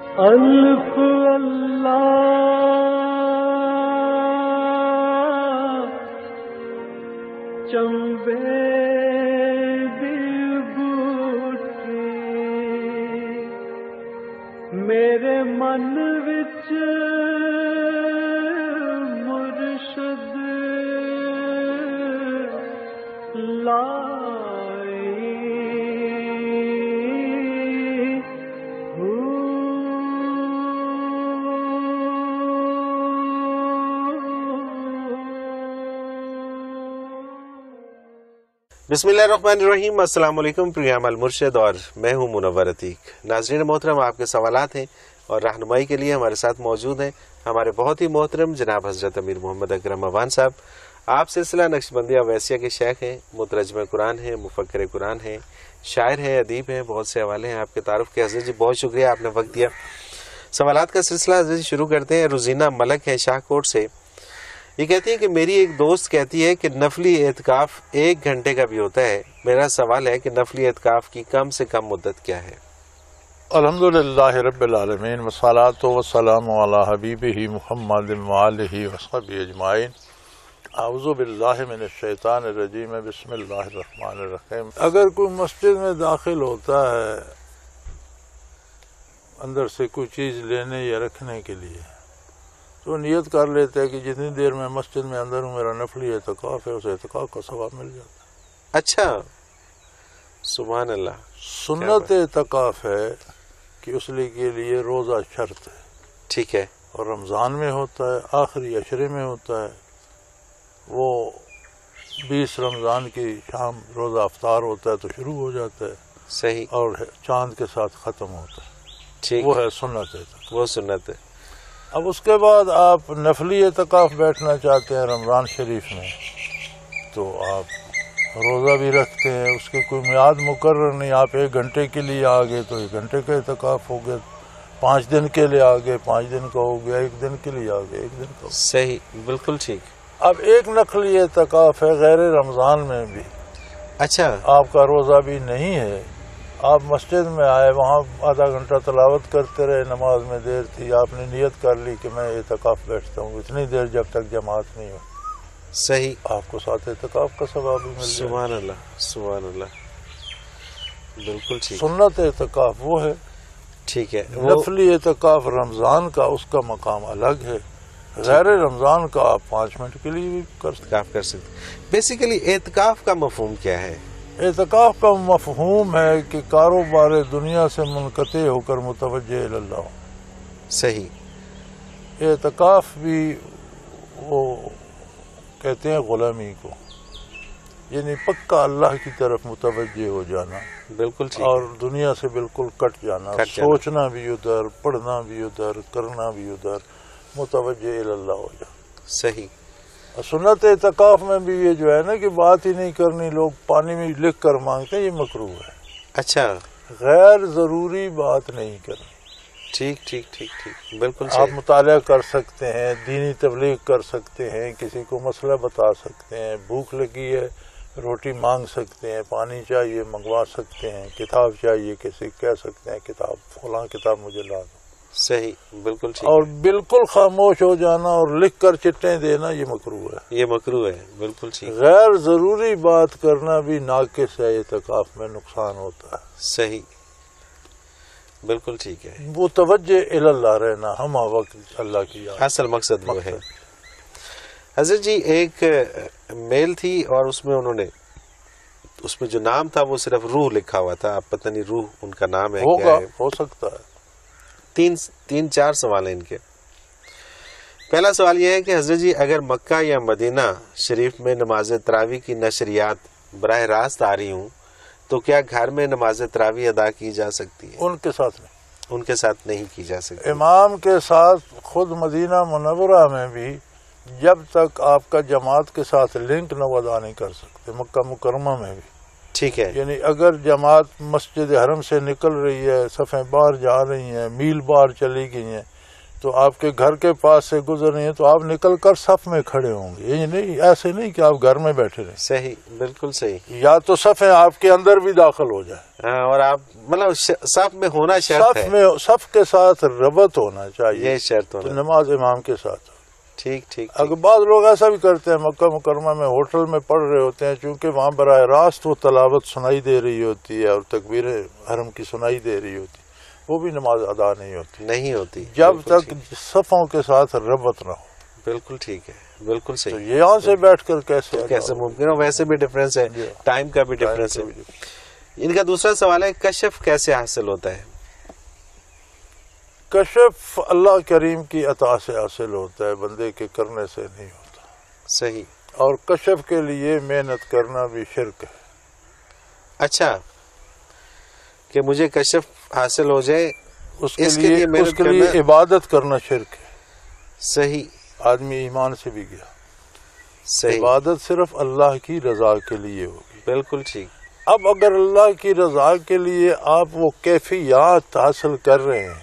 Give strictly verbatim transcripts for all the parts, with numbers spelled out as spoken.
الف اللہ چمبے دی بوٹی میرے من وچ مرشد لائی بسم اللہ الرحمن الرحیم۔ السلام علیکم، پروگرام المرشد اور میں ہوں منور عتیق۔ ناظرین محترم، آپ کے سوالات ہیں اور رہنمائی کے لیے ہمارے ساتھ موجود ہیں ہمارے بہت ہی محترم جناب حضرت امیر محمد اکرم عوان صاحب۔ آپ سلسلہ نقشبندیہ اویسیہ کے شیخ ہیں، مترجم قرآن ہیں، مفکر قرآن ہیں، شاعر ہیں، ادیب ہیں، بہت سے حوالے ہیں آپ کے تعارف کے۔ حضرت جی بہت شکریہ، آپ نے وقت دیا۔ سوالات کا سلسلہ حضرت جی شروع کرتے ہیں۔ روزینہ ملک ہے شاہ کوٹ سے، یہ کہتی ہے کہ میری ایک دوست کہتی ہے کہ نفلی اعتکاف ایک گھنٹے کا بھی ہوتا ہے۔ میرا سوال ہے کہ نفلی اعتکاف کی کم سے کم مدت کیا ہے؟ الحمدللہ رب العالمین والصلاۃ والسلام علی حبیبہ محمد وآلہ وصحبہ اجمعین۔ اعوذ باللہ من الشیطان الرجیم، بسم اللہ الرحمن الرحیم۔ اگر کوئی مسجد میں داخل ہوتا ہے اندر سے کوئی چیز لینے یا رکھنے کے لیے، تو نیت کر لیتا ہے کہ جتنی دیر میں مسجد میں اندر ہوں میرا نفلی اعتکاف ہے، اس اعتکاف کا ثواب مل جاتا ہے۔ اچھا، سبحان اللہ۔ سنت اعتکاف ہے کہ اس لیے کے لیے روزہ شرط ہے، ٹھیک ہے، اور رمضان میں ہوتا ہے، آخری عشرے میں ہوتا ہے۔ وہ بیس رمضان کی شام روزہ افطار ہوتا ہے تو شروع ہو جاتا ہے، صحیح، اور چاند کے ساتھ ختم ہوتا ہے، ٹھیک، وہ ہے سنت اعتکاف۔ وہ سنت ہے۔ اب اس کے بعد آپ نفلی اعتکاف بیٹھنا چاہتے ہیں رمضان شریف میں، تو آپ روزہ بھی رکھتے ہیں، اس کی کوئی میعاد مقرر نہیں۔ آپ ایک گھنٹے کے لیے آ گئے تو ایک گھنٹے کا اعتکاف ہو گیا، پانچ دن کے لیے آ گئے پانچ دن کا ہو گیا، ایک دن کے لیے آ گئے ایک دن کا ہو گیا۔ صحیح، بالکل ٹھیک۔ اب ایک نفلی اعتکاف ہے غیر رمضان میں بھی، اچھا، آپ کا روزہ بھی نہیں ہے، آپ مسجد میں آئے، وہاں آدھا گھنٹہ تلاوت کرتے رہے، نماز میں دیر تھی، آپ نے نیت کر لی کہ میں اعتکاف بیٹھتا ہوں اتنی دیر جب تک جماعت نہیں ہو، صحیح، آپ کو ساتھ اعتکاف کا ثواب بھی مل جائے۔ سبحان اللہ، سبحان اللہ، بالکل ٹھیک، سنت اعتکاف وہ ہے، ٹھیک ہے۔ وہ نفلی اعتکاف رمضان کا اس کا مقام الگ ہے، غیر رمضان کا آپ پانچ منٹ کے لیے بھی کر سکتے اعتکاف کر سکتے۔ بیسیکلی اعتکاف کا مفہوم کیا ہے؟ اعتکاف کا مفہوم ہے کہ کاروبار دنیا سے منقطع ہو کر متوجہ اللہ۔ صحیح، اعتکاف بھی وہ کہتے ہیں غلامی کو، یعنی پکا اللہ کی طرف متوجہ ہو جانا، بالکل ٹھیک، اور دنیا سے بالکل کٹ جانا، کٹ جانا، سوچنا بھی ادھر، پڑھنا بھی ادھر، کرنا بھی ادھر، متوجہ اللہ ہو جانا۔ صحیح، سنت اعتکاف میں بھی یہ جو ہے نا کہ بات ہی نہیں کرنی، لوگ پانی میں لکھ کر مانگتے ہیں، یہ مکروہ ہے۔ اچھا، غیر ضروری بات نہیں کرنی۔ ٹھیک ٹھیک ٹھیک ٹھیک، بالکل آپ صحیح، مطالعہ کر سکتے ہیں، دینی تبلیغ کر سکتے ہیں، کسی کو مسئلہ بتا سکتے ہیں، بھوک لگی ہے روٹی مانگ سکتے ہیں، پانی چاہیے منگوا سکتے ہیں، کتاب چاہیے کسی کہہ سکتے ہیں کتاب فلاں کتاب مجھے لا دو۔ صحیح، بالکل ٹھیک، اور بالکل خاموش ہو جانا اور لکھ کر چٹیں دینا یہ مکروہ ہے۔ یہ مکروہ ہے، بالکل ٹھیک، غیر ضروری بات کرنا بھی ناقص ہے، اعتکاف میں نقصان ہوتا ہے۔ صحیح، بالکل ٹھیک ہے۔ متوجہ اللہ رہنا، ہم وقت اللہ کی یاد، اصل مقصد وہ ہے۔ حضرت جی ایک میل تھی اور اس میں انہوں نے اس میں جو نام تھا وہ صرف روح لکھا ہوا تھا، اب پتہ نہیں روح ان کا نام ہے کیا ہوگا، ہے۔ ہو سکتا ہے۔ تین تین چار سوال ہیں ان کے۔ پہلا سوال یہ ہے کہ حضرت جی اگر مکہ یا مدینہ شریف میں نماز تراویح کی نشریات براہ راست آ رہی ہوں تو کیا گھر میں نماز تراویح ادا کی جا سکتی ہے؟ ان کے ساتھ نہیں، ان کے ساتھ نہیں کی جا سکتی۔ امام کے ساتھ خود مدینہ منورہ میں بھی جب تک آپ کا جماعت کے ساتھ لنک نہ ادا نہیں کر سکتے، مکہ مکرمہ میں بھی، ٹھیک ہے، یعنی اگر جماعت مسجد حرم سے نکل رہی ہے، صفیں باہر جا رہی ہیں، میل باہر چلی گئی ہیں، تو آپ کے گھر کے پاس سے گزر رہی ہیں تو آپ نکل کر صف میں کھڑے ہوں گے. یہ نہیں، ایسے نہیں کہ آپ گھر میں بیٹھے رہیں. صحیح، بالکل صحیح. یا تو صفیں آپ کے اندر بھی داخل ہو جائیں. ہاں، اور آپ مطلب صف میں ہونا شرط ہے. صف میں صف کے ساتھ ربط ہونا چاہیے. یہ شرط ہونا. نماز امام کے ساتھ. ٹھیک ٹھیک. اگر بعض لوگ ایسا بھی کرتے ہیں، مکہ مکرمہ میں ہوٹل میں پڑھ رہے ہوتے ہیں، چونکہ وہاں براہ راست وہ تلاوت سنائی دے رہی ہوتی ہے اور تکبیر حرم کی سنائی دے رہی ہوتی، وہ بھی نماز ادا نہیں ہوتی نہیں ہوتی جب تک صفوں کے ساتھ ربط نہ ہو. بالکل ٹھیک ہے، بالکل تو صحیح. یہاں سے بیٹھ کر کیسے کیسے ممکن ہو؟ ویسے بھی ڈفرینس ہے، ٹائم کا بھی ڈفرینس ہے. ان کا دوسرا سوال ہے، کشف کیسے حاصل ہوتا ہے؟ کشف اللہ کریم کی عطا سے حاصل ہوتا ہے، بندے کے کرنے سے نہیں ہوتا. صحیح. اور کشف کے لیے محنت کرنا بھی شرک ہے. اچھا، کہ مجھے کشف حاصل ہو جائے اس کے لیے اس کے لیے عبادت کرنا شرک ہے. صحیح. آدمی ایمان سے بھی گیا. صحیح. عبادت صرف اللہ کی رضا کے لیے ہوگی. بالکل ٹھیک. اب اگر اللہ کی رضا کے لیے آپ وہ کیفیات حاصل کر رہے ہیں،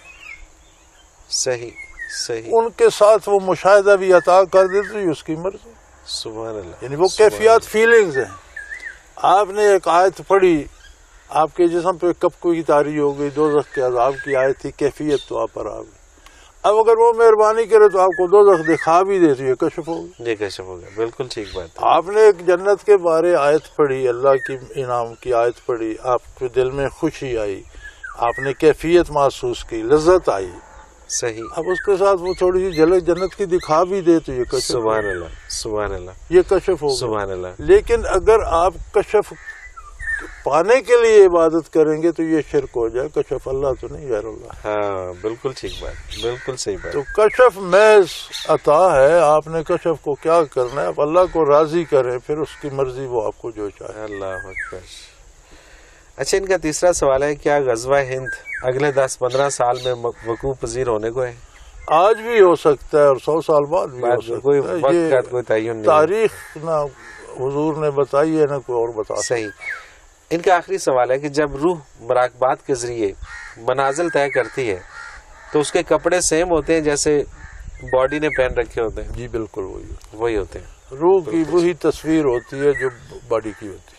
صحیح صحیح، ان کے ساتھ وہ مشاہدہ بھی عطا کر دے تو یہ اس کی مرضی. سبحان اللہ. یعنی وہ کیفیات فیلنگز ہیں. آپ نے ایک آیت پڑھی، آپ کے جسم پہ کب کوئی تاری ہو گئی، دوزخ کے عذاب کی آیت تھی، کیفیت تو آپ پر آ گئی. اب اگر وہ مہربانی کرے تو آپ کو دوزخ دکھا بھی دے تو یہ کشف ہوگا. یہ کشف ہوگا. بالکل ٹھیک بات ہے. آپ نے ایک جنت کے بارے آیت پڑھی، اللہ کی انعام کی آیت پڑھی، آپ کے دل میں خوشی آئی، آپ نے کیفیت محسوس کی، لذت آئی. صحیح. اب اس کے ساتھ وہ تھوڑی سی جھلک جنت کی دکھا بھی دے تو یہ کشف. سبحان اللہ، سبحان اللہ، یہ کشف ہوگا. سبحان اللہ. لیکن اگر آپ کشف پانے کے لیے عبادت کریں گے تو یہ شرک ہو جائے. کشف اللہ تو نہیں، غیر اللہ. ہاں بالکل ٹھیک بات، بالکل صحیح بات. تو کشف محض عطا ہے. آپ نے کشف کو کیا کرنا ہے؟ اب اللہ کو راضی کریں، پھر اس کی مرضی وہ آپ کو جو چاہے. اللہ اکبر. اچھا، ان کا تیسرا سوال ہے، کیا غزوہ ہند اگلے دس پندرہ سال میں وقوع پذیر ہونے کو ہے؟ آج بھی ہو سکتا ہے اور سو سال بعد بھی ہو سکتا کوئی ہے. وقت کا کوئی تعین نہیں. تاریخ نہ حضور نے بتائی ہے نہ کوئی اور بتا. صحیح. ان کا آخری سوال ہے کہ جب روح مراقبات کے ذریعے منازل طے کرتی ہے تو اس کے کپڑے سیم ہوتے ہیں جیسے باڈی نے پہن رکھے ہوتے ہیں؟ جی بالکل وہی وہی ہوتے ہیں. روح کی وہی تصویر ہوتی ہے جو باڈی کی ہوتی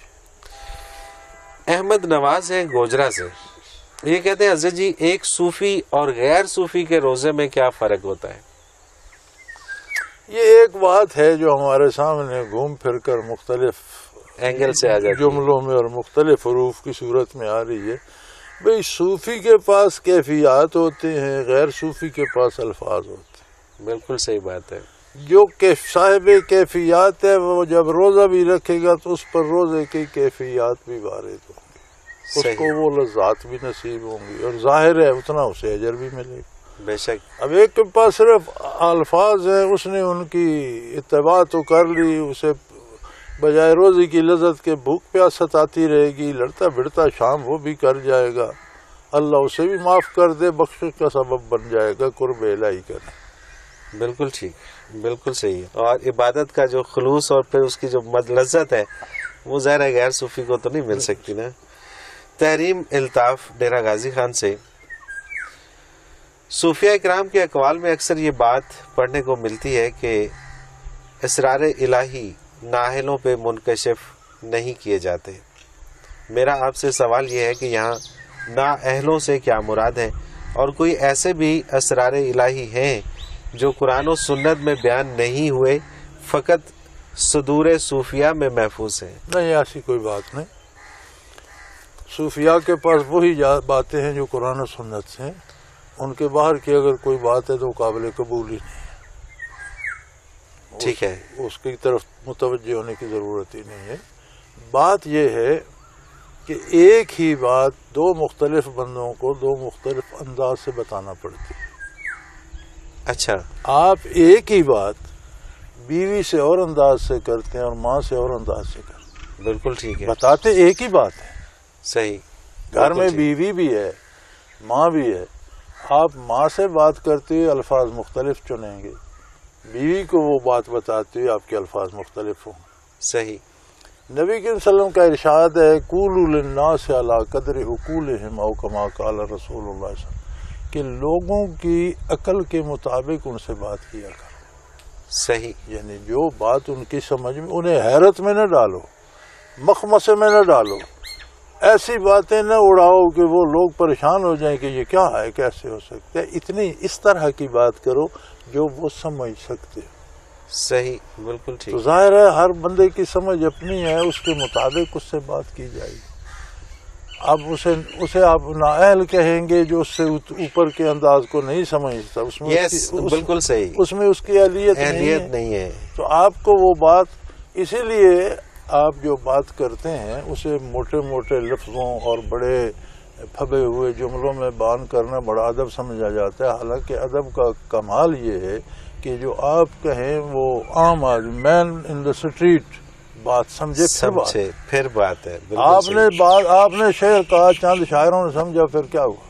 ہے. احمد نواز ہے گوجرا سے، یہ کہتے ہیں حضرت جی، ایک صوفی اور غیر صوفی کے روزے میں کیا فرق ہوتا ہے؟ یہ ایک بات ہے جو ہمارے سامنے گھوم پھر کر مختلف اینگل سے آ جاتی ہے، جملوں میں اور مختلف حروف کی صورت میں آ رہی ہے. بھئی صوفی کے پاس کیفیات ہوتے ہیں، غیر صوفی کے پاس الفاظ ہوتے ہیں. بالکل صحیح بات ہے. جو صاحب کیفیات ہے وہ جب روزہ بھی رکھے گا تو اس پر روزے کی کیفیات بھی وارد ہوں گی، اس کو وہ لذات بھی نصیب ہوں گی، اور ظاہر ہے اتنا اسے اجر بھی ملے گا. بے شک. اب ایک کے پاس صرف الفاظ ہیں، اس نے ان کی اتباع تو کر لی، اسے بجائے روزی کی لذت کے بھوک پیاس ستاتی رہے گی، لڑتا بھڑتا شام وہ بھی کر جائے گا، اللہ اسے بھی معاف کر دے، بخشش کا سبب بن جائے گا، قرب الہی کرے. بالکل ٹھیک، بالکل صحیح. اور عبادت کا جو خلوص اور پھر اس کی جو لذت ہے وہ ظاہر ہے غیر صوفی کو تو نہیں مل سکتی نا. تحریم الطاف ڈیرہ غازی خان سے، صوفیہ اکرام کے اقوال میں اکثر یہ بات پڑھنے کو ملتی ہے کہ اسرار الہی نااہلوں پہ منکشف نہیں کیے جاتے. میرا آپ سے سوال یہ ہے کہ یہاں نااہلوں سے کیا مراد ہے، اور کوئی ایسے بھی اسرار الہی ہیں جو قرآن و سنت میں بیان نہیں ہوئے، فقط صدور صوفیہ میں محفوظ ہیں؟ نہیں، ایسی کوئی بات نہیں. صوفیاء کے پاس وہی باتیں ہیں جو قرآن و سنت سے ہیں، ان کے باہر کی اگر کوئی بات ہے تو قابل قبول ہی نہیں. ٹھیک ہے، اس کی طرف متوجہ ہونے کی ضرورت ہی نہیں ہے. بات یہ ہے کہ ایک ہی بات دو مختلف بندوں کو دو مختلف انداز سے بتانا پڑتی ہے. اچھا، آپ ایک ہی بات بیوی سے اور انداز سے کرتے ہیں اور ماں سے اور انداز سے کرتے ہیں. بالکل ٹھیک ہے، بتاتے ایک ہی بات ہے. صحیح. گھر میں بیوی بھی ہے، ماں بھی ہے. آپ ماں سے بات کرتے ہوئے الفاظ مختلف چنیں گے، بیوی کو وہ بات بتاتے ہوئے آپ کے الفاظ مختلف ہوں. صحیح. نبی کے وسلم کا ارشاد ہے، قولوا للناس علی قدر عقولہم او کما قال رسول اللہ صلی اللہ علیہ وسلم، کہ لوگوں کی عقل کے مطابق ان سے بات کیا کرو. صحیح. یعنی جو بات ان کی سمجھ میں، انہیں حیرت میں نہ ڈالو، مخمسے میں نہ ڈالو، ایسی باتیں نہ اڑاؤ کہ وہ لوگ پریشان ہو جائیں کہ یہ کیا ہے، کیسے ہو سکتا ہے. اتنی اس طرح کی بات کرو جو وہ سمجھ سکتے. صحیح، بالکل ٹھیک. تو ظاہر ہے ہر بندے کی سمجھ اپنی ہے، اس کے مطابق اس سے بات کی جائے گی. اب اسے اسے آپ نااہل کہیں گے جو اس سے اوپر کے انداز کو نہیں سمجھتا، اس میں yes, بالکل صحیح، اس میں اس کی اہلیت اہلیت نہیں, نہیں ہے. تو آپ کو وہ بات، اسی لیے آپ جو بات کرتے ہیں اسے موٹے موٹے لفظوں اور بڑے پھبے ہوئے جملوں میں بیان کرنا بڑا ادب سمجھا جاتا ہے. حالانکہ ادب کا کمال یہ ہے کہ جو آپ کہیں وہ عام آدمی، مین ان دا اسٹریٹ، بات سمجھے سمجھے پھر بات ہے. آپ نے بات آپ نے شعر کہا، چند شاعروں نے سمجھا، پھر کیا ہوا؟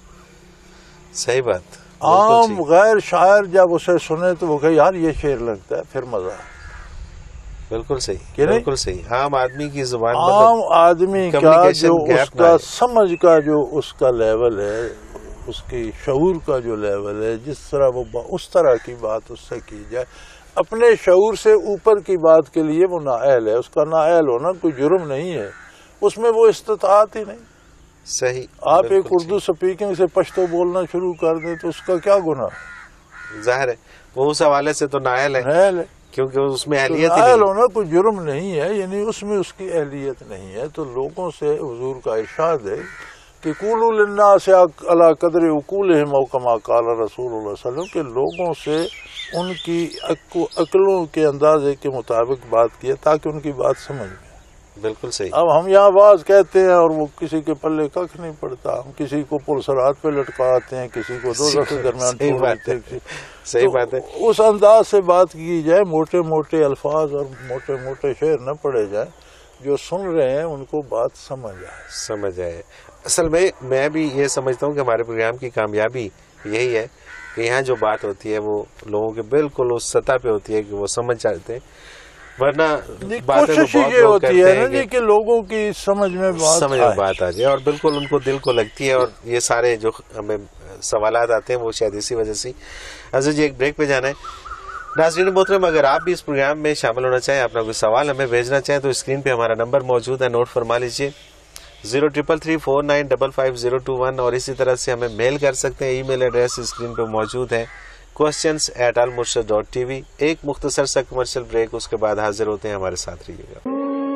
صحیح بات. عام غیر شاعر جب اسے سنے تو وہ کہ یار یہ شعر لگتا ہے، پھر مزہ. بالکل صحیح، بالکل صحیح. عام آدمی کی زبان، عام آدمی کا جو اس کا سمجھ کا جو اس کا لیول ہے، اس کی شعور کا جو لیول ہے، جس طرح وہ اس طرح کی بات اس سے کی جائے. اپنے شعور سے اوپر کی بات کے لیے وہ نااہل ہے. اس کا نااہل ہونا کوئی جرم نہیں ہے، اس میں وہ استطاعت ہی نہیں. صحیح. آپ ایک اردو سپیکنگ سے پشتو بولنا شروع کر دیں تو اس کا کیا گناہ؟ ظاہر ہے وہ اس حوالے سے تو نااہل ہے، نااہل ہے کیونکہ اس میں اہلیت ہی نااہل ہونا کوئی جرم نہیں ہے، یعنی اس میں اس کی اہلیت نہیں ہے. تو لوگوں سے حضور کا ارشاد ہے کہ قولوا للناس علی قدر عقولہم او کما قال رسول اللہ صلی اللہ علیہ وسلم، کہ لوگوں سے ان کی عقلوں کے اندازے کے مطابق بات کیے تاکہ ان کی بات سمجھ میں. بالکل صحیح. اب ہم یہاں باز کہتے ہیں اور وہ کسی کے پلے ککھ نہیں پڑتا. ہم کسی کو پلسرات پہ لٹکاتے ہیں، کسی کو دوزخ کے درمیان چھوڑتے ہیں. صحیح بات ہے. اس انداز سے بات کی جائے، موٹے موٹے الفاظ اور موٹے موٹے شعر نہ پڑے جائیں، جو سن رہے ہیں ان کو بات سمجھ آئے سمجھ آئے اصل میں میں بھی یہ سمجھتا ہوں کہ ہمارے پروگرام کی کامیابی یہی ہے کہ یہاں جو بات ہوتی ہے وہ لوگوں کے بالکل اس سطح پہ ہوتی ہے کہ وہ سمجھ جاتے ہیں. ورنہ کوشش یہ ہوتی ہے نا کہ لوگوں کی سمجھ میں سمجھ میں بات آ جائے اور بالکل ان کو دل کو لگتی ہے. اور یہ سارے جو ہمیں سوالات آتے ہیں وہ شاید اسی وجہ سے. عزیز جی ایک بریک پہ جانا ہے. ناظرین محترم، اگر آپ بھی اس پروگرام میں شامل ہونا چاہیں، اپنا کوئی سوال ہمیں بھیجنا چاہیں تو اسکرین پہ ہمارا نمبر موجود ہے، نوٹ فرما لیجیے zero triple three four nine double five zero two one. اور اسی طرح سے ہمیں میل کر سکتے ہیں، ای میل ایڈریس اسکرین پہ موجود ہے questions at Almurshid dot TV وی. ایک مختصر سا کمرشل بریک، اس کے بعد حاضر ہوتے ہیں. ہمارے ساتھ رہیے گا.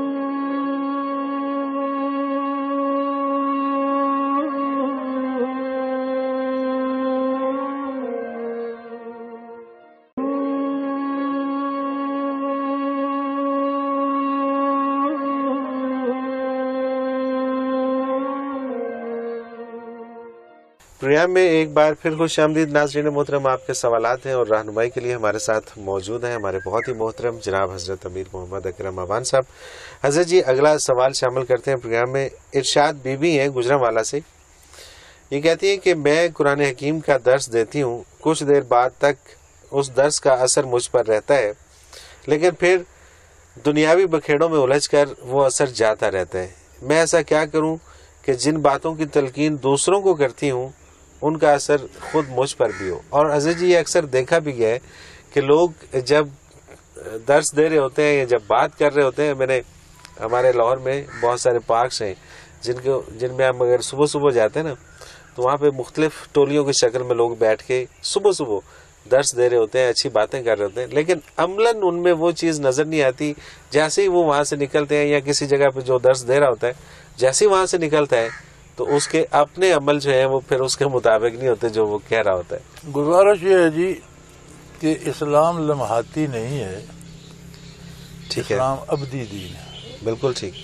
پروگرام میں ایک بار پھر خوش آمدید. ناظرین محترم، آپ کے سوالات ہیں اور رہنمائی کے لیے ہمارے ساتھ موجود ہیں ہمارے بہت ہی محترم جناب حضرت امیر محمد اکرم ابان صاحب. حضرت جی اگلا سوال شامل کرتے ہیں پروگرام میں. ارشاد بی بی ہیں گجرانوالہ سے، یہ کہتی ہیں کہ میں قرآن حکیم کا درس دیتی ہوں، کچھ دیر بعد تک اس درس کا اثر مجھ پر رہتا ہے، لیکن پھر دنیاوی بکھیڑوں میں الجھ کر وہ اثر جاتا رہتا ہے. میں ایسا کیا کروں کہ جن باتوں کی تلقین دوسروں کو کرتی ہوں ان کا اثر خود مجھ پر بھی ہو؟ اور عزیز جی یہ اکثر دیکھا بھی گیا ہے کہ لوگ جب درس دے رہے ہوتے ہیں یا جب بات کر رہے ہوتے ہیں، میں نے ہمارے لاہور میں بہت سارے پارکس ہیں جن کو جن میں ہم اگر صبح صبح جاتے ہیں نا تو وہاں پہ مختلف ٹولیوں کی شکل میں لوگ بیٹھ کے صبح صبح درس دے رہے ہوتے ہیں، اچھی باتیں کر رہے ہوتے ہیں، لیکن عملاً ان میں وہ چیز نظر نہیں آتی. جیسے ہی وہ وہاں سے نکلتے ہیں یا کسی جگہ پہ جو درس دے رہا ہوتا ہے جیسے ہی وہاں سے نکلتا ہے تو اس کے اپنے عمل جو ہیں وہ پھر اس کے مطابق نہیں ہوتے جو وہ کہہ رہا ہوتا ہے. گزارش یہ ہے جی کہ اسلام لمحاتی نہیں ہے، ٹھیک ہے، اسلام ابدی دین ہے. بالکل ٹھیک.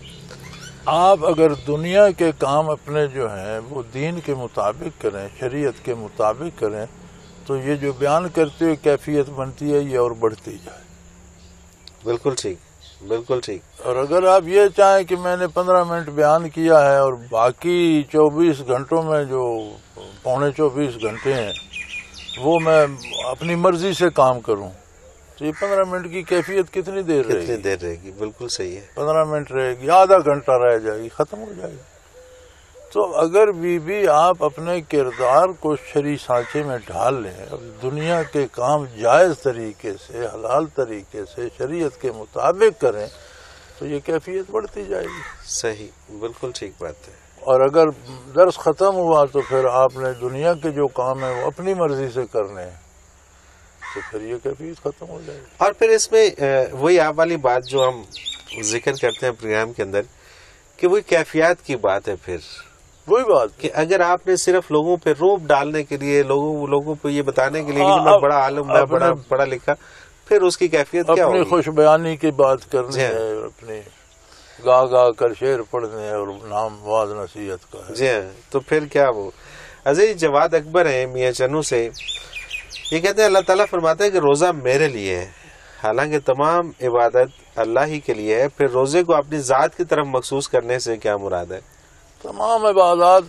آپ اگر دنیا کے کام اپنے جو ہیں وہ دین کے مطابق کریں، شریعت کے مطابق کریں، تو یہ جو بیان کرتے ہوئے کیفیت بنتی ہے یہ اور بڑھتی جائے. بالکل ٹھیک، بالکل ٹھیک. اور اگر آپ یہ چاہیں کہ میں نے پندرہ منٹ بیان کیا ہے اور باقی چوبیس گھنٹوں میں جو پونے چوبیس گھنٹے ہیں وہ میں اپنی مرضی سے کام کروں تو یہ پندرہ منٹ کی کیفیت کتنی دیر رہے گی؟ کتنی دیر رہے گی؟ بالکل صحیح ہے. پندرہ منٹ رہے گی، آدھا گھنٹہ رہ جائے گی، ختم ہو جائے گی. تو اگر بی بی آپ اپنے کردار کو شرعی سانچے میں ڈھال لیں اور دنیا کے کام جائز طریقے سے حلال طریقے سے شریعت کے مطابق کریں تو یہ کیفیت بڑھتی جائے گی. صحیح، بالکل ٹھیک بات ہے. اور اگر درس ختم ہوا تو پھر آپ نے دنیا کے جو کام ہیں وہ اپنی مرضی سے کرنے ہیں تو پھر یہ کیفیت ختم ہو جائے گی. اور پھر اس میں وہی آپ والی بات جو ہم ذکر کرتے ہیں پروگرام کے اندر کہ وہی کیفیات کی بات ہے. پھر وہی بات کہ اگر آپ نے صرف لوگوں پہ روب ڈالنے کے لیے لوگوں لوگوں کو یہ بتانے کے لیے کہ میں بڑا عالم میں بڑا پڑھا لکھا، پھر اس کی کیفیت کیا ہوگی؟ اپنی خوش بیانی کی بات کرنی ہے، اپنی گا گا کر شعر پڑھنے ہیں اور نام واز نصیحت کا ہے. جی ہاں، تو پھر کیا وہ عزیز جواد اکبر ہیں میاں چنو سے، یہ کہتے ہیں اللہ تعالیٰ فرماتا ہے کہ روزہ میرے لیے ہے، حالانکہ تمام عبادت اللہ ہی کے لیے ہے. پھر روزے کو اپنی ذات کی طرف مخصوص کرنے سے کیا مراد ہے؟ تمام عبادات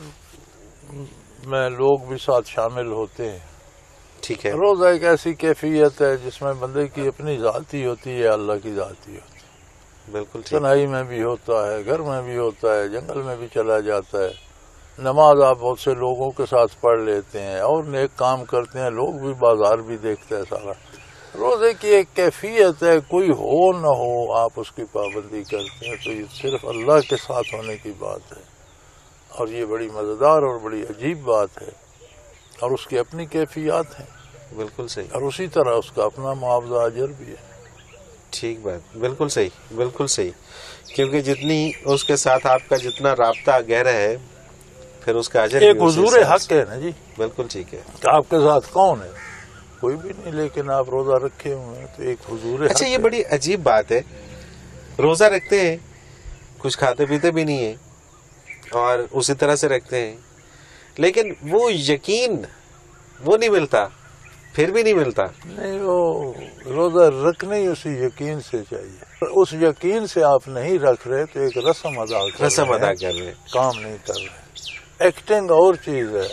میں لوگ بھی ساتھ شامل ہوتے ہیں. ٹھیک ہے. روزہ ایک ایسی کیفیت ہے جس میں بندے کی اپنی ذاتی ہوتی ہے، اللہ کی ذاتی ہوتی ہے. بالکل ٹھیک. تنہائی میں بھی ہوتا ہے، گھر میں بھی ہوتا ہے، جنگل میں بھی چلا جاتا ہے. نماز آپ بہت سے لوگوں کے ساتھ پڑھ لیتے ہیں اور نیک کام کرتے ہیں، لوگ بھی بازار بھی دیکھتے ہیں. سارا روزے کی ایک کیفیت ہے، کوئی ہو نہ ہو آپ اس کی پابندی کرتے ہیں تو یہ صرف اللہ کے ساتھ ہونے کی بات ہے. اور یہ بڑی مزیدار اور بڑی عجیب بات ہے اور اس کی اپنی کیفیات ہیں. بالکل صحیح. اور اسی طرح اس کا اپنا معاوضہ اجر بھی ہے. ٹھیک بات، بالکل صحیح، بالکل صحیح. کیونکہ جتنی اس کے ساتھ آپ کا جتنا رابطہ گہرا ہے پھر اس کا اجر ایک حضور حق ہے نا جی. بالکل ٹھیک ہے. کہ آپ کے ساتھ کون ہے؟ کوئی بھی نہیں، لیکن آپ روزہ رکھے ہوئے ہیں تو ایک حضور حق. اچھا، یہ بڑی عجیب بات ہے، روزہ رکھتے ہیں، کچھ کھاتے پیتے بھی نہیں ہیں اور اسی طرح سے رکھتے ہیں، لیکن وہ یقین وہ نہیں ملتا، پھر بھی نہیں ملتا. نہیں، وہ روزہ رکھنا ہی اسی یقین سے چاہیے. اس یقین سے آپ نہیں رکھ رہے تو ایک رسم ادا کر رسم ادا کر رہے ہیں، کام نہیں کر رہے. ایکٹنگ اور چیز ہے،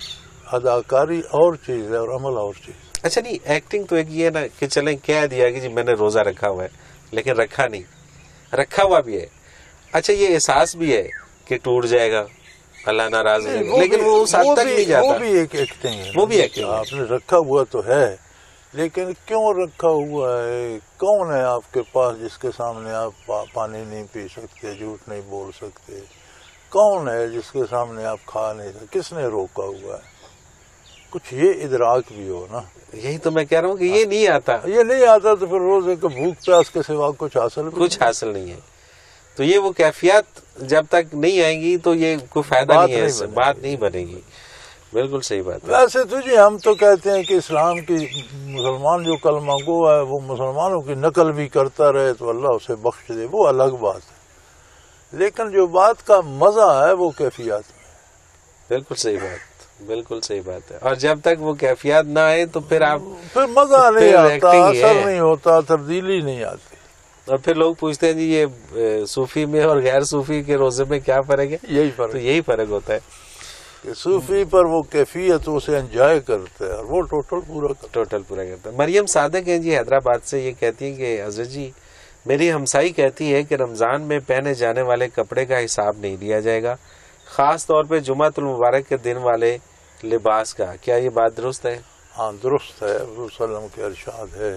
اداکاری اور چیز ہے اور عمل اور چیز. اچھا نہیں، ایکٹنگ تو ایک یہ ہے نا کہ چلیں کہہ دیا کہ جی میں نے روزہ رکھا ہوا ہے، لیکن رکھا نہیں، رکھا ہوا بھی ہے. اچھا یہ احساس بھی ہے کہ ٹوٹ جائے گا، اللہ ناراض ہے، لیکن وہ اس حد تک نہیں جاتا. وہ بھی ایک ایکٹنگ ہے، وہ بھی ایکٹنگ ہے. آپ نے رکھا ہوا تو ہے، لیکن کیوں رکھا ہوا ہے؟ کون ہے آپ کے پاس جس کے سامنے آپ پانی نہیں پی سکتے، جھوٹ نہیں بول سکتے؟ کون ہے جس کے سامنے آپ کھا نہیں سکتے؟ کس نے روکا ہوا ہے؟ کچھ یہ ادراک بھی ہو نا. یہی تو میں کہہ رہا ہوں کہ یہ نہیں آتا. یہ نہیں آتا تو پھر روزے کو بھوک پیاس کے سوا کچھ حاصل کچھ حاصل نہیں ہے. تو یہ وہ کیفیات جب تک نہیں آئیں گی تو یہ کوئی فائدہ نہیں ہے، اس سے بات نہیں بنے گی. بالکل صحیح بات ہے. ویسے تو جی ہم تو کہتے ہیں کہ اسلام کی مسلمان جو کلمہ گو ہے وہ مسلمانوں کی نقل بھی کرتا رہے تو اللہ اسے بخش دے، وہ الگ بات ہے. لیکن جو بات کا مزہ ہے وہ کیفیات میں. بالکل صحیح بات، بالکل صحیح بات ہے. اور جب تک وہ کیفیات نہ آئے تو پھر آپ پھر مزہ نہیں آتا، اثر نہیں ہوتا، تبدیلی نہیں آتی. اور پھر لوگ پوچھتے ہیں جی یہ صوفی میں اور غیر صوفی کے روزے میں کیا فرق ہے؟ یہی فرق، تو یہی فرق ہوتا ہے کہ صوفی پر وہ کیفیت اسے انجوائے کرتا ہے اور وہ ٹوٹل پورا کرتا ہے. ٹوٹل پورا کرتا ہے. مریم صادق ہیں جی حیدرآباد سے، یہ کہتی ہیں کہ حضرت جی میری ہمسائی کہتی ہے کہ رمضان میں پہنے جانے والے کپڑے کا حساب نہیں لیا جائے گا، خاص طور پہ جمعۃ المبارک کے دن والے لباس کا. کیا یہ بات درست ہے؟ ہاں درست ہے. حضور صلی اللہ علیہ وسلم کے ارشاد ہے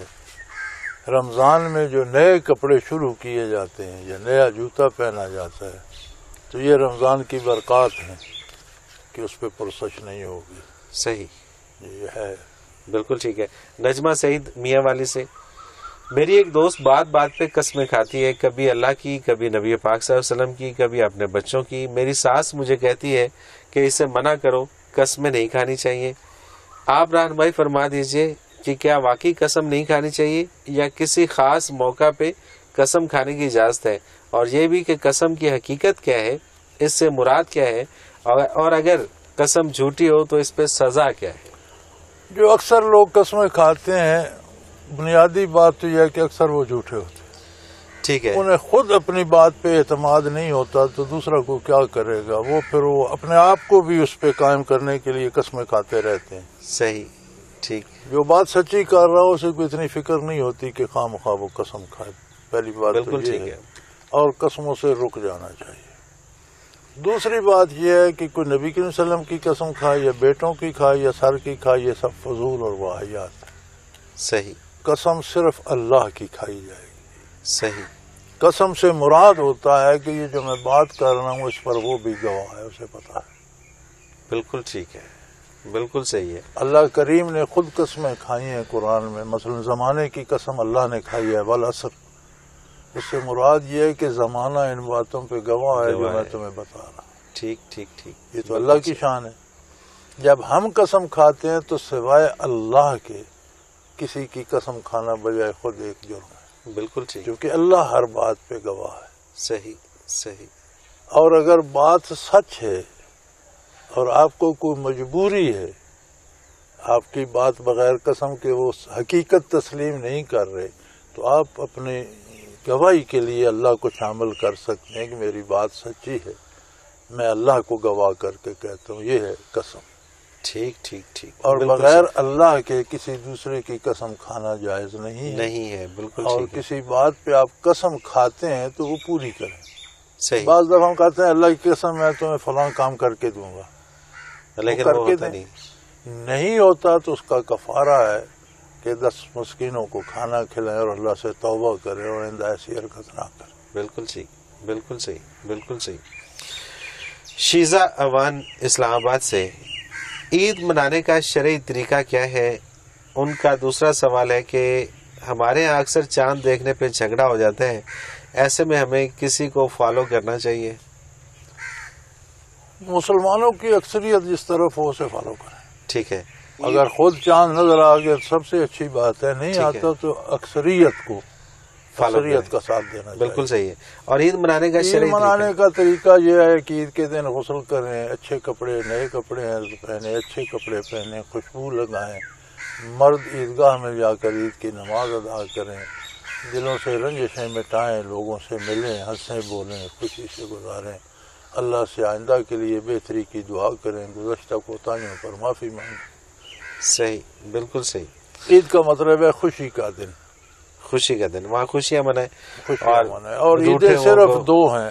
رمضان میں جو نئے کپڑے شروع کیے جاتے ہیں یا نیا جوتا پہنا جاتا ہے تو یہ رمضان کی برکات ہیں کہ اس پہ پرسش نہیں ہوگی. صحیح، یہ ہے. بالکل ٹھیک ہے. نجمہ سعید میاں والی سے، میری ایک دوست بات بات پہ قسمیں کھاتی ہے، کبھی اللہ کی، کبھی نبی پاک صلی اللہ علیہ وسلم کی، کبھی اپنے بچوں کی. میری ساس مجھے کہتی ہے کہ اسے منع کرو، قسمیں نہیں کھانی چاہیے. آپ رہنمائی فرما دیجئے کہ کیا واقعی قسم نہیں کھانی چاہیے یا کسی خاص موقع پہ قسم کھانے کی اجازت ہے، اور یہ بھی کہ قسم کی حقیقت کیا ہے، اس سے مراد کیا ہے، اور اگر قسم جھوٹی ہو تو اس پہ سزا کیا ہے؟ جو اکثر لوگ قسمیں کھاتے ہیں بنیادی بات تو یہ ہے کہ اکثر وہ جھوٹے ہوتے ہیں. ٹھیک ہے. انہیں خود اپنی بات پہ اعتماد نہیں ہوتا تو دوسرا کو کیا کرے گا؟ وہ پھر وہ اپنے آپ کو بھی اس پہ قائم کرنے کے لیے قسمیں کھاتے رہتے ہیں. صحیح، ٹھیک. جو بات سچی کر رہا ہو اسے کوئی اتنی فکر نہیں ہوتی کہ خواہ مخواہ وہ قسم کھائے. پہلی بات بالکل تو یہ ٹھیک ہے. ہے. اور قسموں سے رک جانا چاہیے. دوسری بات یہ ہے کہ کوئی نبی کریم صلی اللہ علیہ وسلم کی قسم کھائے یا بیٹوں کی کھائے یا سر کی کھائے، یہ سب فضول اور واہیات ہے۔ صحیح قسم صرف اللہ کی کھائی جائے گی۔ صحیح۔ قسم سے مراد ہوتا ہے کہ یہ جو میں بات کر رہا ہوں اس پر وہ بھی گواہ ہے، اسے پتا ہے۔ بالکل ٹھیک ہے، بالکل صحیح ہے۔ اللہ کریم نے خود قسمیں کھائی ہیں قرآن میں، مثلا زمانے کی قسم اللہ نے کھائی ہے والعصر، اس سے مراد یہ ہے کہ زمانہ ان باتوں پہ گواہ ہے جو میں تمہیں بتا رہا ہوں۔ ٹھیک ٹھیک ٹھیک، یہ تو اللہ کی شان ہے۔ جب ہم قسم کھاتے ہیں تو سوائے اللہ کے کسی کی قسم کھانا بجائے خود ایک جرم ہے، بالکل ٹھیک، کیونکہ اللہ ہر بات پہ گواہ ہے۔ صحیح صحیح۔ اور اگر بات سچ ہے اور آپ کو کوئی مجبوری ہے، آپ کی بات بغیر قسم کے وہ حقیقت تسلیم نہیں کر رہے، تو آپ اپنے گواہی کے لیے اللہ کو شامل کر سکتے ہیں کہ میری بات سچی ہے، میں اللہ کو گواہ کر کے کہتا ہوں، یہ ہے قسم۔ ٹھیک ٹھیک ٹھیک۔ اور بغیر اللہ کے کسی دوسرے کی قسم کھانا جائز نہیں ہے، نہیں ہے، بالکل اور ٹھیک ہے۔ کسی بات پہ آپ قسم کھاتے ہیں تو وہ پوری کریں۔ صحیح۔ بعض دفعہ ہم کہتے ہیں اللہ کی قسم میں تمہیں فلاں کام کر کے دوں گا، لیکن کر وہ کے ہوتا دیں۔ نہیں۔ نہیں ہوتا تو اس کا کفارہ ہے کہ دس مسکینوں کو کھانا کھلائیں اور اللہ سے توبہ کریں اور آئندہ ایسی حرکت نہ کریں۔ بالکل ٹھیک، بالکل صحیح، بالکل صحیح۔ شیزہ اوان اسلام آباد سے، عید منانے کا شرعی طریقہ کیا ہے؟ ان کا دوسرا سوال ہے کہ ہمارے یہاں اکثر چاند دیکھنے پہ جھگڑا ہو جاتا ہے، ایسے میں ہمیں کسی کو فالو کرنا چاہیے؟ مسلمانوں کی اکثریت جس طرف ہو اسے فالو کریں۔ ٹھیک ہے۔ اگر خود چاند نظر آ گیا سب سے اچھی بات ہے، نہیں ٹھیک ہے۔ آتا تو اکثریت کو فالو اکثریت کریں۔ کا ساتھ دینا چاہیے۔ بالکل صحیح ہے۔ اور عید منانے کا عید شرعی منانے طریقہ؟ کا طریقہ یہ ہے کہ عید کے دن غسل کریں، اچھے کپڑے، نئے کپڑے ہیں پہنے، اچھے کپڑے پہنے، خوشبو لگائیں، مرد عیدگاہ میں جا کر عید کی نماز ادا کریں، دلوں سے رنجشیں مٹائیں، لوگوں سے ملیں، ہنسیں بولیں، خوشی سے گزاریں، اللہ سے آئندہ کے لیے بہتری کی دعا کریں، گزشتہ کوتاہیوں پر معافی مانگیں۔ صحیح، بالکل صحیح۔ عید کا مطلب ہے خوشی کا دن، خوشی کا دن، وہاں خوشیاں منائیں۔ خوشیاں منائیں۔ اور روٹھے عیدیں ہوں صرف وہ- دو ہیں۔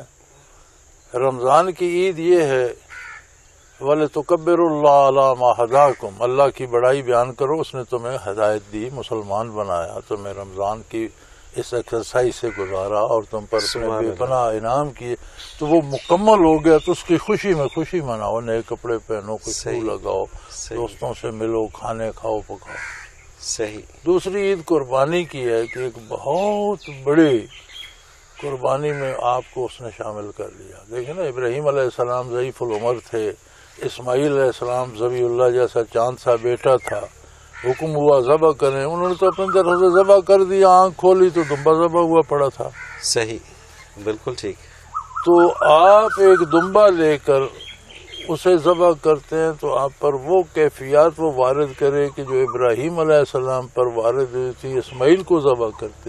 رمضان کی عید یہ ہے وَلِتُكَبِّرُوا اللَّهَ عَلَىٰ مَا هَدَاكُمْ، اللہ کی بڑائی بیان کرو، اس نے تمہیں ہدایت دی، مسلمان بنایا، تمہیں رمضان کی اس ایکسرسائز سے گزارا اور تم پر اپنے سبحان بے اللہ۔ پناہ انعام کیے، تو وہ مکمل ہو گیا، تو اس کی خوشی میں خوشی مناؤ، نئے کپڑے پہنو، خوشبو صحیح، لگاؤ، صحیح، دوستوں سے ملو، کھانے کھاؤ پکاؤ۔ صحیح۔ دوسری عید قربانی کی ہے کہ ایک بہت بڑی قربانی میں آپ کو اس نے شامل کر لیا۔ دیکھیں نا، ابراہیم علیہ السلام ضعیف العمر تھے، اسماعیل علیہ السلام ذبی اللہ جیسا چاند سا بیٹا تھا، حکم ہوا ذبح کریں، انہوں نے تو اپنی طرف سے ذبح کر دیا، آنکھ کھولی تو دمبا ذبح ہوا پڑا تھا۔ صحیح، بالکل ٹھیک۔ تو آپ ایک دمبا لے کر اسے ذبح کرتے ہیں تو آپ پر وہ کیفیات وہ وارد کرے کہ جو ابراہیم علیہ السلام پر وارد ہوئی تھی اسماعیل کو ذبح کرتے۔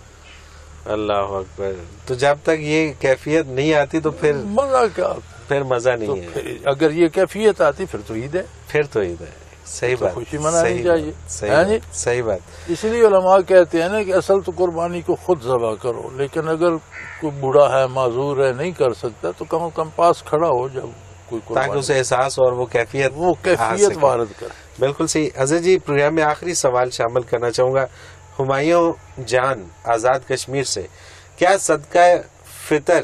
اللہ اکبر۔ تو جب تک یہ کیفیت نہیں آتی تو پھر مزہ کیا؟ پھر مزہ تو نہیں ہے، پھر اگر یہ کیفیت آتی پھر تو عید ہے، پھر تو عید ہے۔ صحیح تو بات، خوشی منانی صحیح چاہیے۔ بات، صحیح ہاں جی؟ بات، صحیح بات۔ اس لیے علماء کہتے ہیں نا کہ اصل تو قربانی کو خود ذبح کرو، لیکن اگر کوئی بوڑھا ہے، معذور ہے، نہیں کر سکتا تو کم از کم پاس کھڑا ہو جب کوئی تاکہ قربانی اسے احساس اور وہ کیفیت وہ آ کیفیت سکے۔ وارد کرے۔ بالکل صحیح۔ اظہر جی، پروگرام میں آخری سوال شامل کرنا چاہوں گا، ہمایوں جان آزاد کشمیر سے، کیا صدقہ فطر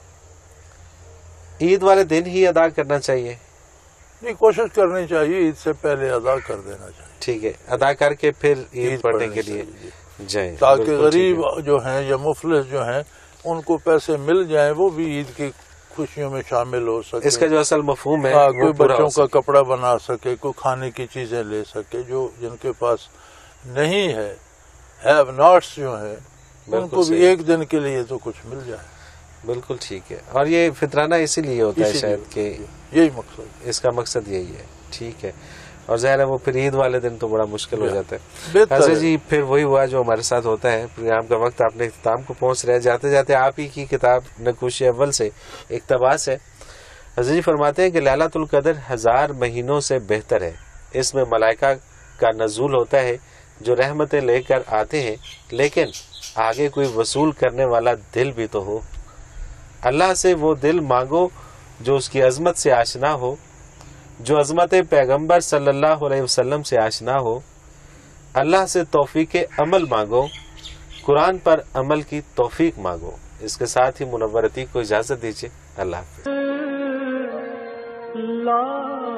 عید والے دن ہی ادا کرنا چاہیے؟ نہیں، کوشش کرنی چاہیے عید سے پہلے ادا کر دینا چاہیے، ٹھیک ہے، ادا کر کے پھر عید عید پڑھنے پڑھنی کے لیے چاہیے، جائیں، تاکہ بالکل غریب ٹھیک ہے۔ جو ہیں یا مفلس جو ہیں ان کو پیسے مل جائیں، وہ بھی عید کی خوشیوں میں شامل ہو سکے۔ اس کا جو اصل مفہوم ہے ہاں، وہ کوئی پورا ہو بچوں کا سکے۔ کپڑا بنا سکے، کوئی کھانے کی چیزیں لے سکے، جو جن کے پاس نہیں ہے، ہیو ناٹس جو ہیں، ان بالکل کو بھی صحیح۔ ایک دن کے لیے تو کچھ مل جائے۔ بالکل ٹھیک ہے۔ اور یہ فطرانہ اسی لیے ہوتا ہے اسی شاید لیے کہ یہی مقصد ہے۔ اس کا مقصد یہی ہے، ٹھیک ہے۔ اور ظاہر ہے وہ پھر عید والے دن تو بڑا مشکل ہو جاتا ہے۔ بہتر حضرت ہے۔ جی، پھر وہی ہوا جو ہمارے ساتھ ہوتا ہے، پروگرام کا وقت اپنے اختتام کو پہنچ رہا ہے، جاتے جاتے آپ ہی کی کتاب نقوش اول سے اقتباس ہے۔ حضرت جی فرماتے ہیں کہ لیلۃ القدر ہزار مہینوں سے بہتر ہے، اس میں ملائکہ کا نزول ہوتا ہے جو رحمتیں لے کر آتے ہیں، لیکن آگے کوئی وصول کرنے والا دل بھی تو ہو۔ اللہ سے وہ دل مانگو جو اس کی عظمت سے آشنا ہو، جو عظمت پیغمبر صلی اللہ علیہ وسلم سے آشنا ہو، اللہ سے توفیق عمل مانگو، قرآن پر عمل کی توفیق مانگو۔ اس کے ساتھ ہی منور عتیق کو اجازت دیجیے، اللہ حافظ۔ لا